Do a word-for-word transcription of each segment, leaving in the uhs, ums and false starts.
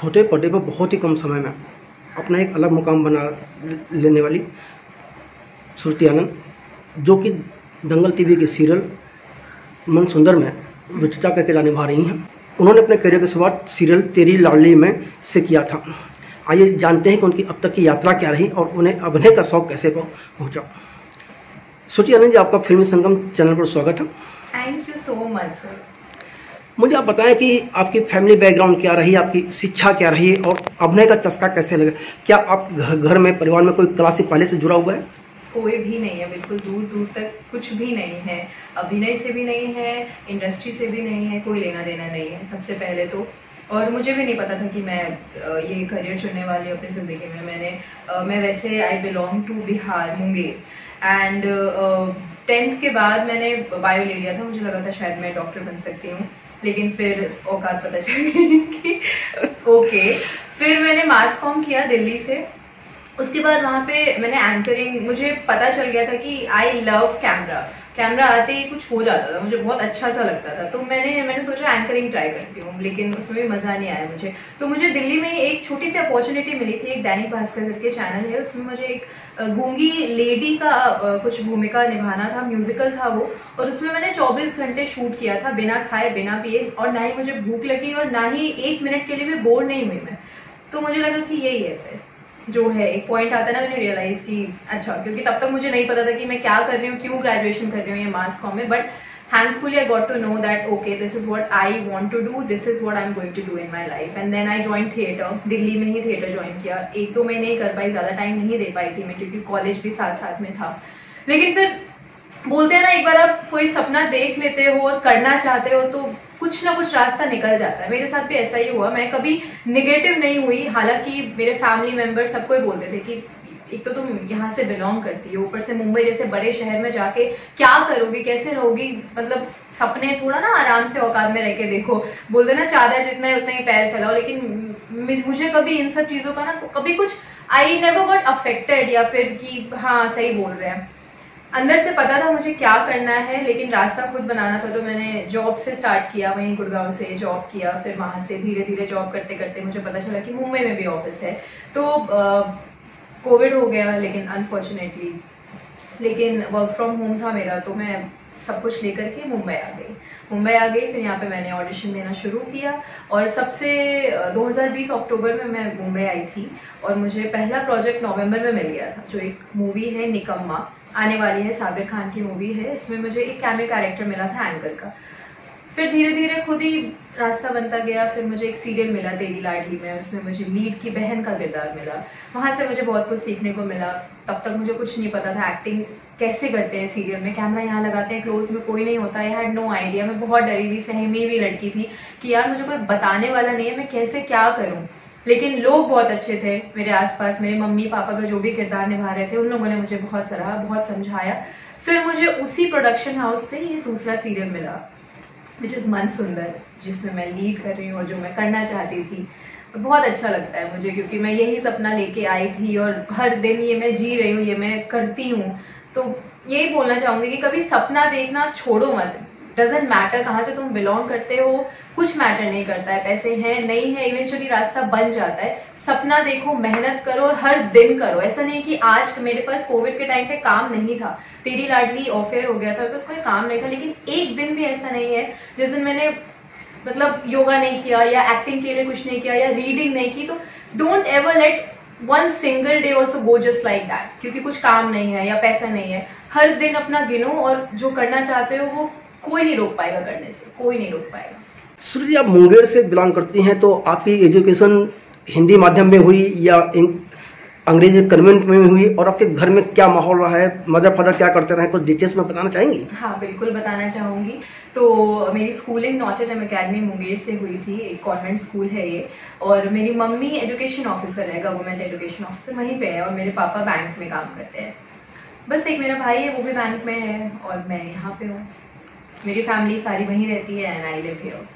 छोटे पर्दे पर बहुत ही कम समय में अपना एक अलग मुकाम बना लेने वाली श्रुति आनंद, जो कि दंगल टीवी के सीरियल मन सुंदर में रुचिता का किरदार निभा रही हैं। उन्होंने अपने करियर की शुरुआत सीरियल तेरी लाडली में से किया था। आइए जानते हैं कि उनकी अब तक की यात्रा क्या रही और उन्हें अभिनय का शौक कैसे पहुंचा। श्रुति आनंद जी, आपका फिल्मी संगम चैनल पर स्वागत है। Thank you so much sir. मुझे आप बताएं कि आपकी फैमिली बैकग्राउंड क्या रही, आपकी शिक्षा क्या रही और अभिनय का चस्का कैसे लगा? क्या आप घर में परिवार में कोई कला से पहले से जुड़ा हुआ है? कोई भी नहीं है, बिल्कुल दूर दूर तक कुछ भी नहीं है। अभिनय से भी नहीं है, इंडस्ट्री से भी नहीं है, कोई लेना देना नहीं है सबसे पहले तो। और मुझे भी नहीं पता था कि मैं ये करियर चुनने वाली हूँ अपनी ज़िंदगी में। मैंने मैं वैसे I belong to Bihar, Munger, and tenth के बाद मैंने बायो ले लिया था। मुझे लगा था शायद मैं डॉक्टर बन सकती हूँ, लेकिन फिर औकात पता चली कि ओके। फिर मैंने मास कॉम किया दिल्ली से। उसके बाद वहाँ पे मैंने एंकरिंग, मुझे पता चल गया था कि आई लव कैमरा। कैमरा आते ही कुछ हो जाता था, मुझे बहुत अच्छा सा लगता था। तो मैंने मैंने सोचा एंकरिंग ट्राई करती हूँ, लेकिन उसमें भी मज़ा नहीं आया मुझे। तो मुझे दिल्ली में एक छोटी सी अपॉर्चुनिटी मिली थी। एक दैनिक भास्कर करके चैनल है, उसमें मुझे एक गूंगी लेडी का कुछ भूमिका निभाना था, म्यूजिकल था वो। और उसमें मैंने चौबीस घंटे शूट किया था, बिना खाए बिना पिए, और ना ही मुझे भूख लगी और ना ही एक मिनट के लिए भी बोर नहीं हुई मैं। तो मुझे लगा कि यही है फिर जो है, एक पॉइंट आता है ना, मैंने रियलाइज की अच्छा, क्योंकि तब तक मुझे नहीं पता था कि मैं क्या कर रही हूँ, क्यों ग्रेजुएशन कर रही हूँ ये मास कॉम में। But thankfully I got to know that okay, this is what I want to do, this is what I am going to do in my life. And then I join theatre, Delhi में ही theatre join किया। एक दो महीने ही कर पाई, ज्यादा time नहीं दे पाई थी मैं, क्योंकि कॉलेज भी साथ साथ में था। लेकिन फिर बोलते हैं ना, एक बार आप कोई सपना देख लेते हो और करना चाहते हो तो कुछ ना कुछ रास्ता निकल जाता है। मेरे साथ भी ऐसा ही हुआ। मैं कभी निगेटिव नहीं हुई, हालांकि मेरे फैमिली मेंबर सबको ही बोलते थे कि एक तो तुम यहाँ से बिलोंग करती हो, ऊपर से मुंबई जैसे बड़े शहर में जाके क्या करोगी, कैसे रहोगी, मतलब सपने थोड़ा ना आराम से औकात में रह के देखो। बोलते ना चादर जितना है उतना ही पैर फैलाओ। लेकिन मुझे कभी इन सब चीजों का ना कभी कुछ, आई नेवर गॉट अफेक्टेड, या फिर कि हाँ सही बोल रहे हैं। अंदर से पता था मुझे क्या करना है, लेकिन रास्ता खुद बनाना था। तो मैंने जॉब से स्टार्ट किया, वहीं गुड़गांव से जॉब किया। फिर वहां से धीरे धीरे जॉब करते करते मुझे पता चला कि मुंबई में भी ऑफिस है। तो कोविड हो गया, लेकिन अनफॉर्चुनेटली, लेकिन वर्क फ्रॉम होम था मेरा, तो मैं सब कुछ लेकर के मुंबई आ गई। मुंबई आ गई फिर यहाँ पे मैंने ऑडिशन देना शुरू किया। और सबसे दो हज़ार बीस अक्टूबर में मैं मुंबई आई थी, और मुझे पहला प्रोजेक्ट नवंबर में मिल गया था, जो एक मूवी है निकम्मा, आने वाली है, साबिर खान की मूवी है। इसमें मुझे एक कैमियो कैरेक्टर मिला था एंकर का। फिर धीरे धीरे खुद ही रास्ता बनता गया। फिर मुझे एक सीरियल मिला तेरी लाडली में, उसमें मुझे लीड की बहन का किरदार मिला। वहाँ से मुझे बहुत कुछ सीखने को मिला। तब तक मुझे कुछ नहीं पता था एक्टिंग कैसे करते हैं सीरियल में, कैमरा यहाँ लगाते हैं, क्लोज में कोई नहीं होता। I had no idea. मैं बहुत डरी हुई सहमी हुई लड़की थी कि यार मुझे कोई बताने वाला नहीं है, मैं कैसे क्या करूँ। लेकिन लोग बहुत अच्छे थे मेरे आसपास, मेरे मम्मी पापा का जो भी किरदार निभा रहे थे, उन लोगों ने मुझे बहुत सराहा, बहुत समझाया। फिर मुझे उसी प्रोडक्शन हाउस से ये दूसरा सीरियल मिला, विच इज़ मन सुंदर, जिसमें मैं लीड कर रही हूँ और जो मैं करना चाहती थी। बहुत अच्छा लगता है मुझे, क्योंकि मैं यही सपना लेके आई थी और हर दिन ये मैं जी रही हूँ, ये मैं करती हूँ। तो यही बोलना चाहूँगी कि कभी सपना देखना छोड़ो मत। डजेंट मैटर कहाँ से तुम बिलोंग करते हो, कुछ मैटर नहीं करता है, पैसे हैं नहीं है, इवेंचुअली रास्ता बन जाता है। सपना देखो, मेहनत करो और हर दिन करो। ऐसा नहीं कि आज मेरे पास कोविड के टाइम पे काम नहीं था, तेरी लाडली ऑफेयर हो गया था, मेरे पास कोई काम नहीं था, लेकिन एक दिन भी ऐसा नहीं है जिस दिन मैंने मतलब योगा नहीं किया या एक्टिंग के लिए कुछ नहीं किया या रीडिंग नहीं की। तो don't ever let one single day also go just like that, क्योंकि कुछ काम नहीं है या पैसा नहीं है। हर दिन अपना गिनो और जो करना चाहते हो वो कोई नहीं रोक पाएगा करने से, कोई नहीं रोक पाएगा। श्रुति, आप मुंगेर से बिलोंग करती हैं, तो आपकी एजुकेशन हिंदी माध्यम में हुई या अंग्रेजी कन्वेंट में हुई, और आपके घर में क्या माहौल रहा है, मदर फादर क्या करते रहे, कुछ डिटेल्स में बताना चाहेंगी? हाँ बिल्कुल बताना चाहूँगी। तो मेरी स्कूलिंग नॉटेडम एकेडमी मुंगेर से हुई थी, एक कॉन्वेंट स्कूल है ये। और मेरी मम्मी एजुकेशन ऑफिसर है, गवर्नमेंट एजुकेशन ऑफिसर वहीं पे है, और मेरे पापा बैंक में काम करते हैं। बस एक मेरा भाई है, वो भी बैंक में है, और मैं यहाँ पे हूँ। मेरी फैमिली सारी वहीं रहती है, एंड आई लिव हियर।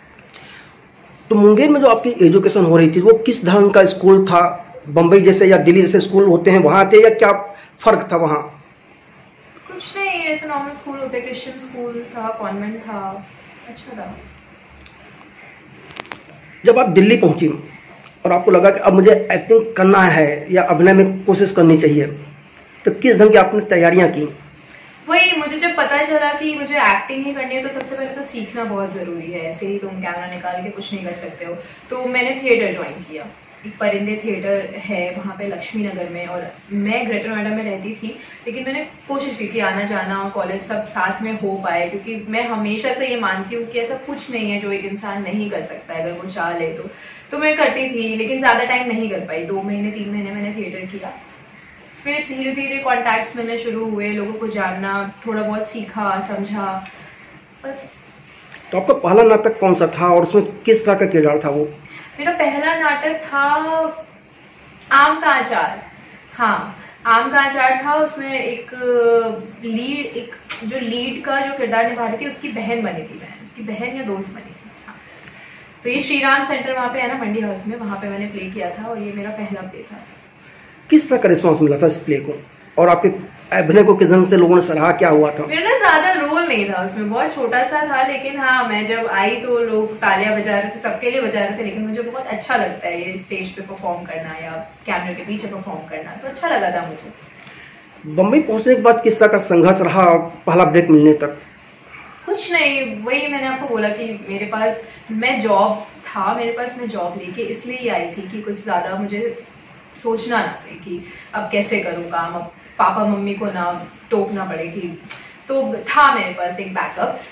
तो मुंगेर में जो आपकी एजुकेशन हो रही थी, वो किस ढंग का स्कूल था? बम्बई जैसे या दिल्ली जैसे स्कूल होते हैं वहाँ थे, या क्या फर्क था वहाँ? कुछ नहीं, ऐसे नॉर्मल स्कूल होते, क्रिश्चियन स्कूल था, कॉन्वेंट था, अच्छा था। जब आप दिल्ली पहुंची और आपको लगा कि अब मुझे एक्टिंग करना है या अभिनय में कोशिश करनी चाहिए, तो किस ढंग की आपने तैयारियां की? वही, मुझे जब पता चला कि मुझे एक्टिंग ही करनी है तो सबसे पहले तो सीखना बहुत ज़रूरी है। ऐसे ही तुम कैमरा निकाल के कुछ नहीं कर सकते हो। तो मैंने थिएटर ज्वाइन किया, एक परिंदे थिएटर है वहाँ पे लक्ष्मी नगर में, और मैं ग्रेटर नोएडा में रहती थी, लेकिन मैंने कोशिश की कि आना जाना और कॉलेज सब साथ में हो पाए, क्योंकि मैं हमेशा से ये मानती हूँ कि ऐसा कुछ नहीं है जो एक इंसान नहीं कर सकता है अगर वो चाह ले तो तो मैं करती थी, लेकिन ज़्यादा टाइम नहीं कर पाई। दो महीने तीन महीने मैंने थिएटर किया, फिर धीरे धीरे कॉन्टैक्ट्स मिलने शुरू हुए, लोगों को जानना, थोड़ा बहुत सीखा समझा, बस। तो आपका पहला नाटक कौन सा था और उसमें किस तरह का किरदार था वो? मेरा पहला नाटक था आम का अचार। हाँ, आम का अचार था। उसमें एक लीड, एक जो लीड का जो किरदार निभा रही थी उसकी बहन बनी थी मैं, उसकी बहन या दोस्त बनी थी। हाँ, तो ये श्री राम सेंटर वहाँ पे है ना, मंडी हाउस में, वहाँ पे मैंने प्ले किया था, और ये मेरा पहला प्ले था। किस तरह का रिस्पॉन्स मिला था इस प्ले को, और आपके अभिनय को किस ढंग से लोगों ने सराहा, क्या हुआ था? मेरा ना ज्यादा रोल नहीं था उसमें, बहुत छोटा सा था, लेकिन हाँ मैं जब आई तो लोग तालियां बजा रहे थे, सबके लिए बजा रहे थे, लेकिन मुझे बहुत अच्छा लगता है ये स्टेज पे परफॉर्म करना या कैमरे के पीछे परफॉर्म करना, तो अच्छा लगा था मुझे। बम्बई पहुंचने के बाद किस तरह का संघर्ष रहा पहला ब्रेक मिलने तक? कुछ नहीं, वही मैंने आपको बोला कि मेरे पास, मैं जॉब था मेरे पास, मैं जॉब लेके इसलिए ही आई थी कि कुछ ज्यादा मुझे सोचना ना पड़े कि अब कैसे करूँ काम, अब पापा मम्मी को ना टोकना पड़े कि, तो था मेरे पास एक बैकअप।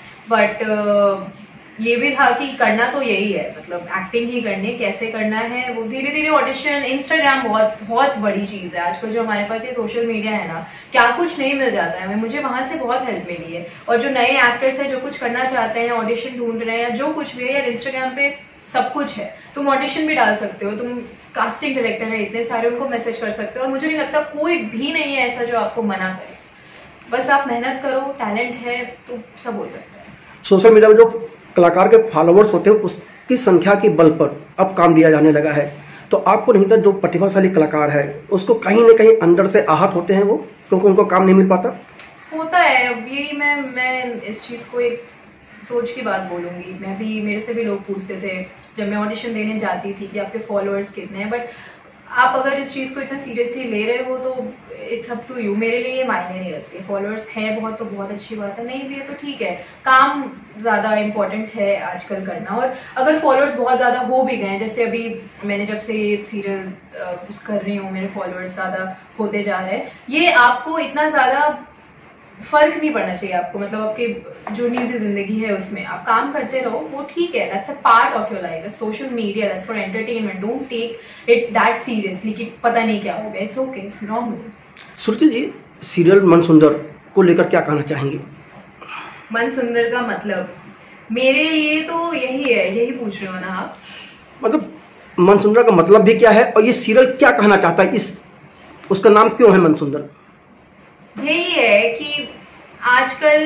बट ये भी था कि करना तो यही है, मतलब एक्टिंग ही करनी, कैसे करना है वो धीरे धीरे ऑडिशन, इंस्टाग्राम बहुत बहुत बड़ी चीज़ है आजकल, जो हमारे पास ये सोशल मीडिया है ना, क्या कुछ नहीं मिल जाता है। मुझे वहाँ से बहुत हेल्प मिली है, और जो नए एक्टर्स हैं जो कुछ करना चाहते हैं, ऑडिशन ढूंढ रहे हैं या जो कुछ भी है, यार इंस्टाग्राम पे सब कुछ है, तुम ऑडिशन भी डाल सकते हो, तुम कास्टिंग डायरेक्टर है इतने सारे, उनको मैसेज कर सकते हो, और मुझे नहीं लगता कोई भी नहीं है ऐसा जो आपको मना करे, बस आप मेहनत करो, टैलेंट है तो सब हो सकता है। सोशल मीडिया में जो कलाकार के फॉलोअर्स होते हैं उसकी संख्या के बल पर अब काम दिया जाने लगा है, तो आपको नहीं था जो प्रतिभाशाली कलाकार है उसको कहीं ना कहीं अंदर से आहत होते हैं वो, क्योंकि उनको काम नहीं मिल पाता? होता है, अब यही मैं मैं इस चीज़ को एक सोच की बात बोलूँगी। मैं भी, मेरे से भी लोग पूछते थे जब मैं ऑडिशन देने जाती थी कि आपके फॉलोअर्स कितने हैं, बट आप अगर इस चीज़ को इतना सीरियसली ले रहे हो तो इट्स अप टू यू। मेरे लिए ये मायने नहीं रखते, फॉलोअर्स हैं बहुत तो बहुत अच्छी बात है, नहीं भी है तो ठीक है, काम ज़्यादा इम्पोर्टेंट है आजकल करना। और अगर फॉलोअर्स बहुत ज़्यादा हो भी गए, जैसे अभी मैंने जब से ये सीरियल कर रही हूँ, मेरे फॉलोअर्स ज़्यादा होते जा रहे हैं, ये आपको इतना ज़्यादा फर्क नहीं पड़ना चाहिए आपको, मतलब आपके जो निजी जिंदगी है उसमें आप काम करते रहो, वो ठीक है, that's a part of your life, social media that's for entertainment, don't take it that seriously कि पता नहीं क्या हो गया, it's okay, it's normal. Shruti ji, serial Mann Sundar को लेकर क्या कहना चाहेंगे? मनसुंदर का मतलब मेरे लिए तो यही है, यही पूछ रहे हो ना आप? मतलब मनसुंदर का मतलब भी क्या है और ये सीरियल क्या कहना चाहता है, इस उसका नाम क्यों है मनसुंदर? यही है कि आजकल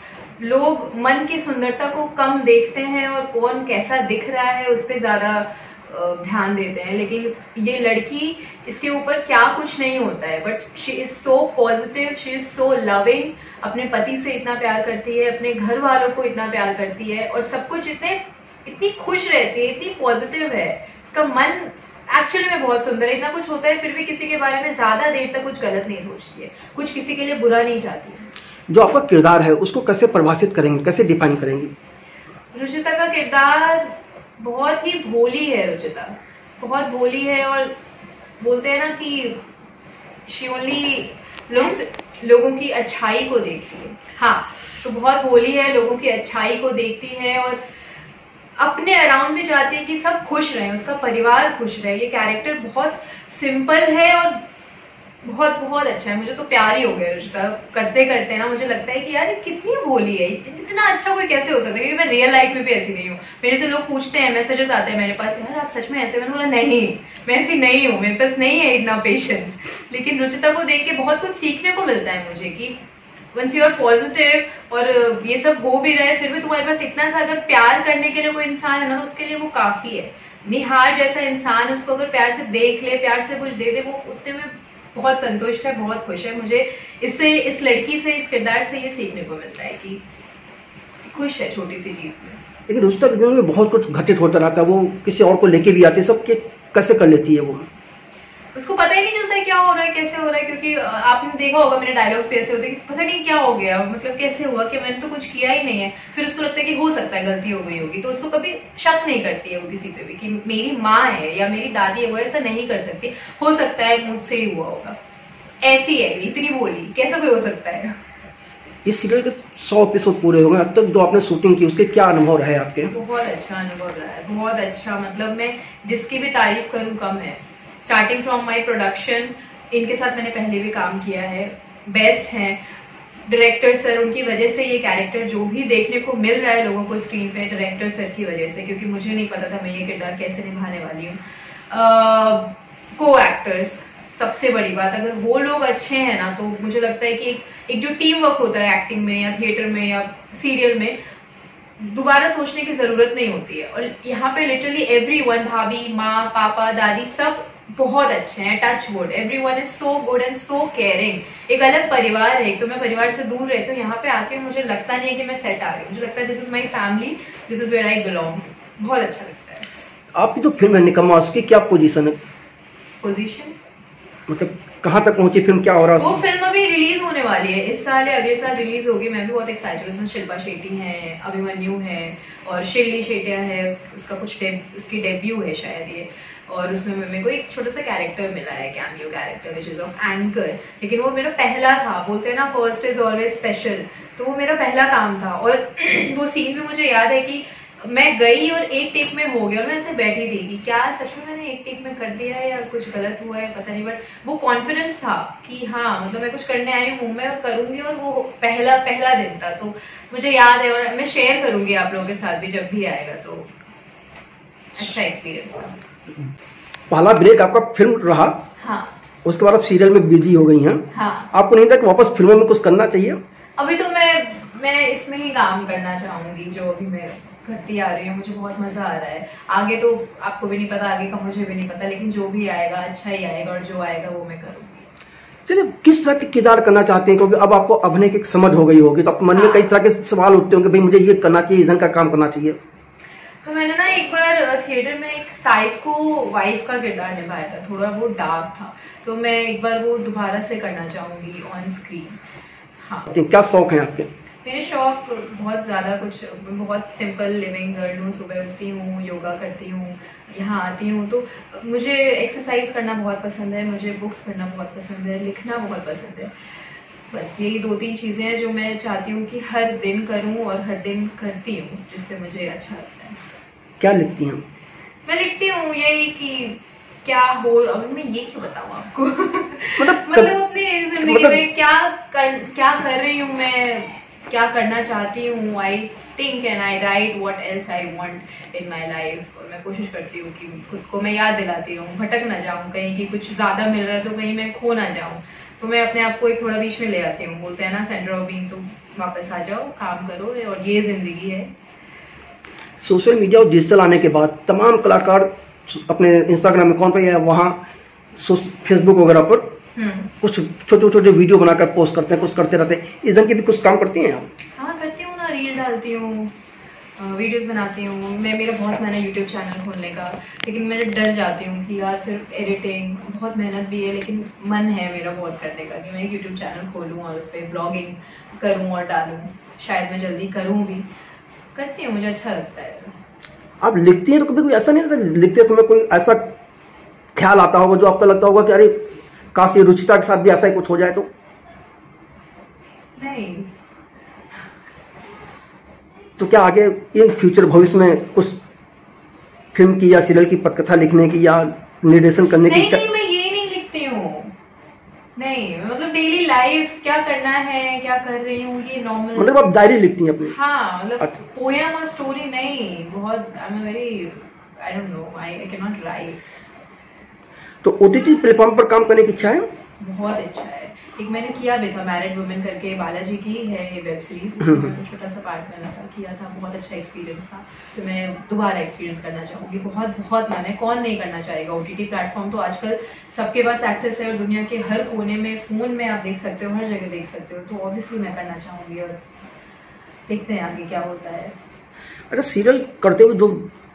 लोग मन की सुंदरता को कम देखते हैं और कौन कैसा दिख रहा है उस पर ज्यादा ध्यान देते हैं, लेकिन ये लड़की, इसके ऊपर क्या कुछ नहीं होता है, but she is so positive, she is so loving, अपने पति से इतना प्यार करती है, अपने घर वालों को इतना प्यार करती है, और सब कुछ इतने इतनी खुश रहती है, इतनी पॉजिटिव है, इसका मन एक्चुअली में बहुत सुंदर है। इतना कुछ होता है फिर भी किसी के बारे में ज्यादा देर तक कुछ गलत नहीं सोचती है, कुछ किसी के लिए बुरा नहीं चाहती है। जो आपका किरदार है उसको कैसे परिभाषित करेंगे, कैसे डिफाइन करेंगी? रुचिता का किरदार बहुत ही भोली है, रुचिता बहुत भोली है, और बोलते हैं ना कि शी ओनली लोग लोगों की अच्छाई को देखती है। हाँ, तो बहुत भोली है, लोगों की अच्छाई को देखती है और अपने अराउंड में चाहती है कि सब खुश रहें, उसका परिवार खुश रहे। ये कैरेक्टर बहुत सिंपल है और बहुत बहुत अच्छा है, मुझे तो प्यार ही हो गया रुचिता करते करते ना। मुझे लगता है कि यार ये कितनी भोली है, इतना अच्छा कोई कैसे हो सकता है, क्योंकि मैं रियल लाइफ में भी ऐसी नहीं हूँ। मेरे से लोग पूछते हैं, मैसेजेस आते हैं मेरे पास, यार आप सच में ऐसे? मैंने बोला नहीं, मैं ऐसी नहीं हूँ, मेरे पास नहीं है इतना पेशेंस। लेकिन रुचिता को देख के बहुत कुछ सीखने को मिलता है मुझे कि वंस यू आर पॉजिटिव और ये सब हो भी रहे, फिर भी तुम्हारे पास इतना सा अगर प्यार करने के लिए कोई इंसान है ना, तो उसके लिए वो काफी है। निहार जैसा इंसान, उसको अगर प्यार से देख ले, प्यार से कुछ दे दे, वो उतने में बहुत संतुष्ट है, बहुत खुश है। मुझे इससे, इस लड़की से, इस किरदार से ये सीखने को मिलता है कि खुश है छोटी सी चीज में। लेकिन रुचिता के जीवन में बहुत कुछ घटित होता रहता है, वो किसी और को लेके भी आती है, सबके कैसे कर लेती है वो? उसको पता ही नहीं चलता है क्या हो रहा है, कैसे हो रहा है, क्योंकि आपने देखा होगा मेरे डायलॉग्स पे ऐसे होते हैं कि पता नहीं क्या हो गया, मतलब कैसे हुआ कि मैंने तो कुछ किया ही नहीं है। फिर उसको लगता है कि हो सकता है गलती हो गई होगी, तो उसको कभी शक नहीं करती है वो किसी पे भी कि मेरी माँ है या मेरी दादी है, वो ऐसा नहीं कर सकती, हो सकता है मुझसे ही हुआ होगा, ऐसी है, इतनी बोली, कैसा कोई हो सकता है। इस सीरियल के सौ एपिसोड पूरे हो गए अब तक, जो आपने शूटिंग की उसके क्या अनुभव रहे आपके? बहुत अच्छा अनुभव रहा है, बहुत अच्छा, मतलब मैं जिसकी भी तारीफ करूं कम है। स्टार्टिंग फ्रॉम माय प्रोडक्शन, इनके साथ मैंने पहले भी काम किया है, बेस्ट हैं डायरेक्टर सर, उनकी वजह से ये कैरेक्टर जो भी देखने को मिल रहा है लोगों को स्क्रीन पे, डायरेक्टर सर की वजह से, क्योंकि मुझे नहीं पता था मैं ये किरदार कैसे निभाने वाली हूँ। को एक्टर्स सबसे बड़ी बात, अगर वो लोग अच्छे हैं ना तो मुझे लगता है कि एक, एक जो टीम वर्क होता है एक्टिंग में या थिएटर में या सीरियल में, दोबारा सोचने की जरूरत नहीं होती है। और यहाँ पे लिटरली एवरीवन, भाभी, माँ, पापा, दादी, सब बहुत अच्छे हैं, touch wood, everyone is so good and so caring. एक अलग परिवार है, तो मैं परिवार से दूर रहती हूँ, यहाँ पे आके मुझे लगता नहीं है कि मैं सेट आ रही हूँ, मुझे लगता है this is my family, this is where I belong. बहुत अच्छा लगता है। आपकी जो फिल्म है निकम्मा, उसकी क्या पोजीशन है? पोजीशन मतलब कहाँ तक पहुंची फिल्म, क्या हो रहा है? वो फिल्म अभी रिलीज होने वाली है, इस साल या अगले साल रिलीज होगी, मैं भी बहुत एक्साइटेड हूँ। उसमें शिल्पा शेट्टी है, अभिमन्यु है और शिल्ली शेट्टिया है, उस, उसका कुछ डेब, उसकी डेब्यू है शायद ये, और उसमें मेरे को एक छोटा सा कैरेक्टर मिला है, cameo character, which is of anchor, लेकिन वो मेरा पहला था। बोलते हैं ना फर्स्ट इज ऑलवेज स्पेशल, तो वो मेरा पहला काम था। और वो सीन में मुझे याद है कि मैं गई और एक टेक में हो गया और मैं ऐसे बैठी थी कि क्या सच में मैंने एक टेक में कर दिया है या कुछ गलत हुआ है, पता नहीं, बट वो कॉन्फिडेंस था कि हाँ मतलब मैं कुछ करने आई हूँ, मैं करूंगी। और वो पहला पहला दिन था, तो मुझे याद है और मैं शेयर करूंगी आप लोगों के साथ भी जब भी आएगा, तो अच्छा एक्सपीरियंस था। पहला ब्रेक आपका फिल्म रहा, हाँ, उसके बाद आप सीरियल में बिजी हो गई हैं। हाँ, आपको नहीं था कि वापस फिल्मों में कुछ करना चाहिए? अभी तो मैं मैं इसमें ही काम करना चाहूंगी, जो अभी मैं करती आ रही हूँ, मुझे बहुत मजा आ रहा है। आगे तो आपको भी नहीं पता, आगे का मुझे भी नहीं पता, लेकिन जो भी आएगा अच्छा ही आएगा और जो आएगा वो मैं करूंगी। चलिए, किस तरह के किरदार करना चाहते हैं, क्योंकि अब आपको अभिनय की समझ हो गई होगी, तो मन में हाँ। कई तरह के सवाल उठते होंगे, भाई मुझे ये करना चाहिए, इस ढंग का काम करना चाहिए। तो मैंने ना एक बार थिएटर में एक साइको वाइफ का किरदार निभाया था, थोड़ा वो डार्क था, तो मैं एक बार वो दोबारा से करना चाहूंगी ऑन स्क्रीन। हाँ, क्या शौक है आपके? मेरे शौक बहुत ज़्यादा कुछ, बहुत सिंपल लिविंग गर्ल हूँ, सुबह उठती हूँ, योगा करती हूँ, यहाँ आती हूँ, तो मुझे एक्सरसाइज करना बहुत पसंद है, मुझे बुक्स पढ़ना बहुत पसंद है, लिखना बहुत पसंद है। बस यही दो तीन चीज़ें हैं जो मैं चाहती हूँ कि हर दिन करूँ और हर दिन करती हूँ, जिससे मुझे अच्छा लगता है। क्या लिखती हैं? मैं लिखती हूँ यही कि क्या हो, अब मैं ये क्यों बताऊँ आपको मतलब मतलब अपनी जिंदगी मतलब, में क्या कर क्या कर रही हूँ मैं, क्या करना चाहती हूँ। I think and I write what else I want in my life. और मैं कोशिश करती हूँ कि खुद को मैं याद दिलाती रहूँ, भटक ना जाऊँ कहीं कि कुछ ज़्यादा मिल रहा है तो कहीं मैं खो ना जाऊँ, तो मैं अपने आप को एक थोड़ा बीच में ले आती हूँ। बोलते हैं ना सेंटर ऑफ बीइंग, तो वापस आ जाओ, काम करो, और ये जिंदगी है। सोशल मीडिया और डिजिटल आने के बाद तमाम कलाकार अपने इंस्टाग्राम अकाउंट पर या वहाँ फेसबुक वगैरह पर कुछ छोटे छोटे वीडियो बनाकर पोस्ट करते हैं, कुछ करते रहते हैं, इस ढंग के भी कुछ काम करती हैं आप? हाँ करती हूँ ना, रील डालती हूँ, वीडियोस बनाती हूँ। मैं मेरा बहुत मैंने यूट्यूब चैनल खोलने का, लेकिन मैं डर जाती हूँ कि यार फिर एडिटिंग, बहुत मेहनत भी है, लेकिन मन है मेरा बहुत करने का कि मैं एक यूट्यूब चैनल खोलूँ और उस पर ब्लॉगिंग करूँ और डालूँ। शायद मैं जल्दी करूँ भी, करती हूँ, मुझे अच्छा लगता है। आप लिखती हैं तो कभी कोई ऐसा नहीं लगता लिखते समय कोई ऐसा ख्याल आता होगा जो आपको लगता होगा कि अरे काश ये रुचिता के साथ भी ऐसा ही कुछ हो जाए? तो नहीं, तो क्या आगे इन फ्यूचर भविष्य में कुछ फिल्म की या सीरियल की पटकथा लिखने की या निर्देशन करने की इच्छा? नहीं, मैं ये नहीं लिखती हूँ, नहीं, मतलब डेली लाइफ क्या करना है, क्या कर रही हूँ, ये नॉर्मल। मतलब आप डायरी लिखती हैं अपनी? हाँ, मतलब पोएम और स्टोरी नहीं, बहुत I am very I don't know, I I can not write. तो ओटीटी प्लेटफॉर्म पर काम करने की इच्छा है? बहुत अच्छा है। एक मैंने किया भी था, मैरिड वुमेन करके, बालाजी की है ये वेब सीरीज, उसमें छोटा सा पार्ट मैंने था, किया था, बहुत अच्छा एक्सपीरियंस था। तो मैं दोबारा एक्सपीरियंस करना चाहूँगी, बहुत बहुत मन है। कौन नहीं करना चाहेगा? ओटीटी प्लेटफॉर्म तो आजकल सबके पास एक्सेस है और दुनिया के हर कोने में फ़ोन में आप देख सकते हो, हर जगह देख सकते हो, तो ऑब्वियसली मैं करना चाहूँगी और देखते हैं आगे क्या होता है। अच्छा, सीरियल करते हुए जो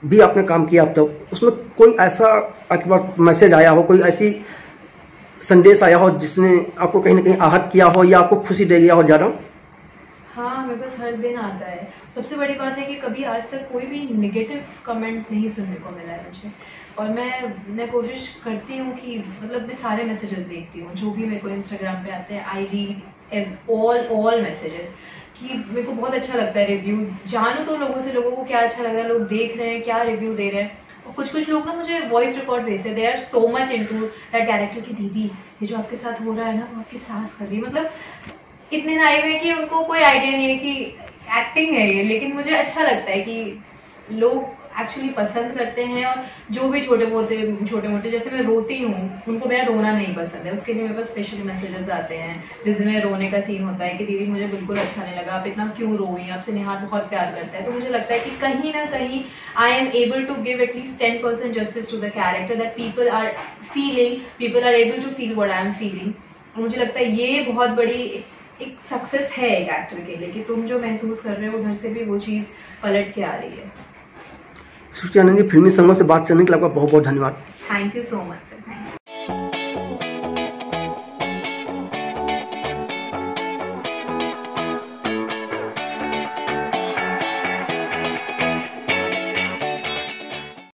भी आपने काम किया अब तक, उसमें कोई ऐसा आपके पास मैसेज आया हो, कोई ऐसी संदेश आया हो जिसने आपको कहीं ना कहीं आहत किया हो या आपको खुशी दे गया हो ज़्यादा? हाँ, मेरे पास हर दिन आता है। सबसे बड़ी बात है कि कभी आज तक कोई भी नेगेटिव कमेंट नहीं सुनने को मिला है मुझे, और मैं मैं कोशिश करती हूँ कि मतलब मैं सारे मैसेजेस देखती हूँ जो भी मेरे को इंस्टाग्राम पे आते हैं। I read all all messages, कि मेरे को बहुत अच्छा लगता है रिव्यू जानूँ तो लोगों से, लोगों को क्या अच्छा लग रहा है, लोग देख रहे हैं, क्या रिव्यू दे रहे हैं। और कुछ कुछ लोग ना मुझे वॉइस रिकॉर्ड भेजते हैं, they are so much into that character की दीदी ये जो आपके साथ हो रहा है ना वो आपकी सास कर रही है। मतलब इतने नाइव है कि उनको कोई आइडिया नहीं है कि एक्टिंग है ये, लेकिन मुझे अच्छा लगता है कि लोग एक्चुअली पसंद करते हैं। और जो भी छोटे मोटे छोटे मोटे जैसे मैं रोती हूँ, उनको मेरा रोना नहीं पसंद है, उसके लिए मेरे पास स्पेशल मैसेजेस आते हैं जिस दिन मेरे रोने का सीन होता है कि दीदी मुझे बिल्कुल अच्छा नहीं लगा, आप इतना क्यों रोई, आपसे निहार बहुत प्यार करता है। तो मुझे लगता है कि कहीं ना कहीं I am able to give at least ten percent justice to the character that people are feeling, people are able to feel what I am feeling. और मुझे लगता है ये बहुत बड़ी एक सक्सेस है एक एक्टर के लिए कि तुम जो महसूस कर रहे हो उधर से भी वो चीज़ पलट के आ रही है। सृष्टि आनंद जी, फिल्मी संगम से बात करने के लिए आपका बहुत बहुत धन्यवाद। Thank you so much sir.